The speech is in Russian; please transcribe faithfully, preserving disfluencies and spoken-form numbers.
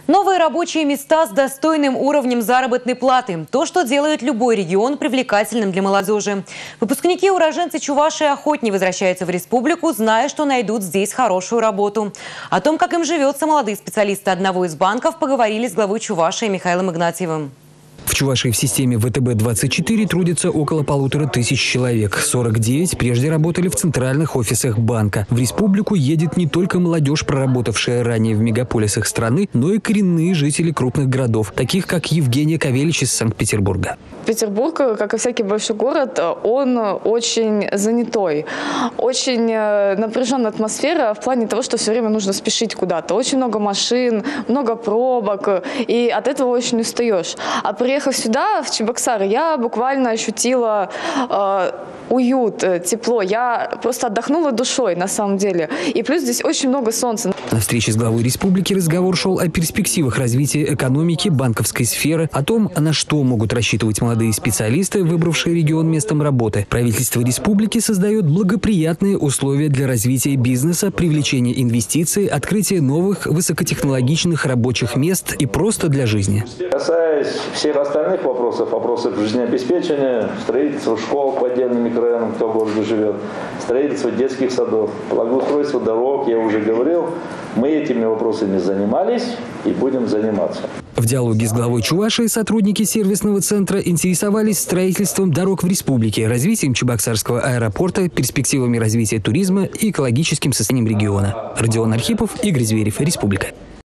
Новые рабочие места с достойным уровнем заработной платы. То, что делает любой регион привлекательным для молодежи. Выпускники-уроженцы Чувашии охотнее возвращаются в республику, зная, что найдут здесь хорошую работу. О том, как им живется, молодые специалисты одного из банков поговорили с главой Чувашии Михаилом Игнатьевым. В Чувашии в системе вэ тэ бэ двадцать четыре трудится около полутора тысяч человек. сорок девять прежде работали в центральных офисах банка. В республику едет не только молодежь, проработавшая ранее в мегаполисах страны, но и коренные жители крупных городов, таких как Евгения Кавелич из Санкт-Петербурга. Петербург, как и всякий большой город, он очень занятой. Очень напряженная атмосфера в плане того, что все время нужно спешить куда-то. Очень много машин, много пробок, и от этого очень устаешь. А приехав сюда, в Чебоксары, я буквально ощутила э, уют, тепло. Я просто отдохнула душой, на самом деле. И плюс здесь очень много солнца. На встрече с главой республики разговор шел о перспективах развития экономики, банковской сферы, о том, на что могут рассчитывать молодые специалисты, выбравшие регион местом работы. Правительство республики создает благоприятные условия для развития бизнеса, привлечения инвестиций, открытия новых высокотехнологичных рабочих мест и просто для жизни. Касаясь всех остальных вопросов, вопросов жизнеобеспечения, строительства школ по отдельным микрорайонам, кто в городе живет, строительство детских садов, благоустройство дорог, я уже говорил, мы этими вопросами занимались и будем заниматься. В диалоге с главой Чувашии сотрудники сервисного центра интересовались строительством дорог в республике, развитием Чебоксарского аэропорта, перспективами развития туризма и экологическим состоянием региона. Родион Архипов, Игорь Зверев, Республика.